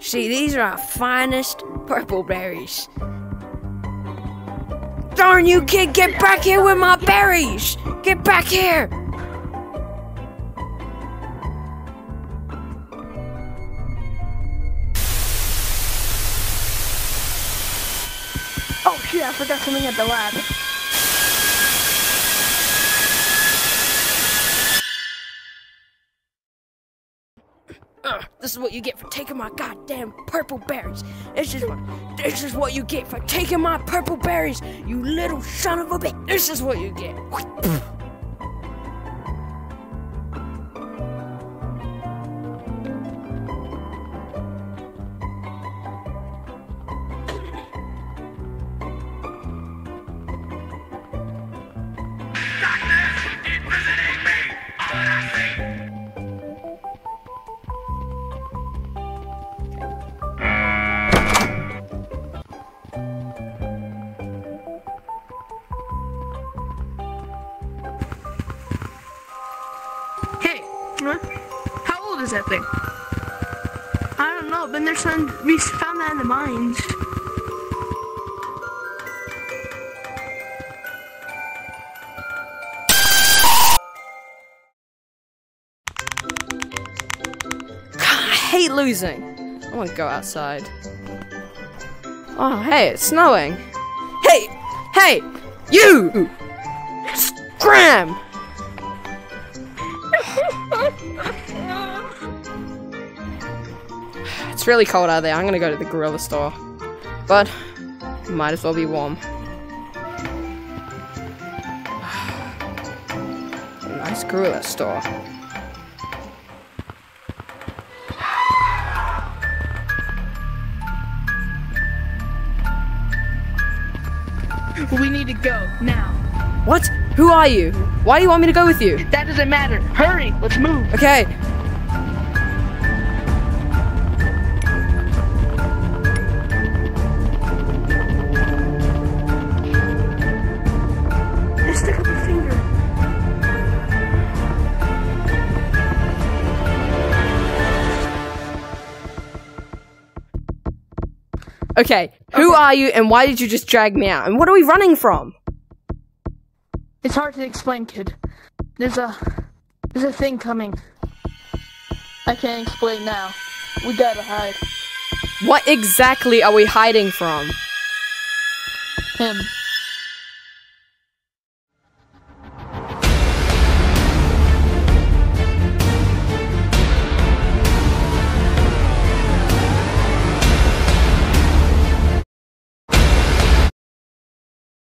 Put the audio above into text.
See, these are our finest purple berries. Darn you, kid! Get back here with my berries! Get back here! Oh shit, I forgot something at the lab. This is what you get for taking my goddamn purple berries. This is what you get for taking my purple berries, you little son of a bitch. This is what you get. Hey, how old is that thing? I don't know, but there's some, we found that in the mines. I hate losing. I want to go outside. Oh, hey, it's snowing. Hey, you! Scram! It's really cold out there. I'm gonna go to the gorilla store. But, might as well be warm. A nice gorilla store. We need to go, now. What? Who are you? Why do you want me to go with you? That doesn't matter. Hurry, let's move. Okay. Just stick up your finger. Okay, who are you and why did you just drag me out? And what are we running from? It's hard to explain, kid. There's a thing coming. I can't explain now. We gotta hide. What exactly are we hiding from? Him.